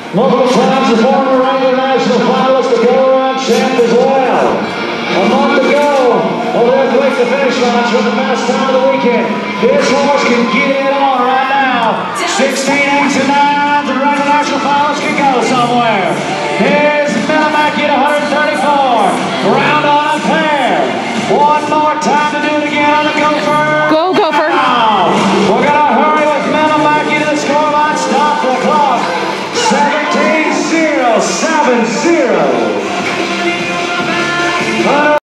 Multiple times the former regular national finalist, the go-around champ as well. A month ago, they'll break the finish line for the best time of the weekend. This horse can get it on right now. 16, 8, and 9, the regular national finalist can go somewhere.